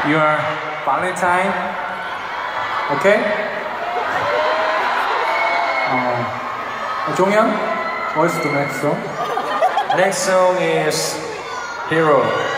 your Valentine. Okay? Jonghyun, what's the next song? The next song is Hero.